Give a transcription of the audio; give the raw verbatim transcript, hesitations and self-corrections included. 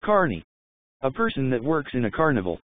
Carny. A person that works in a carnival.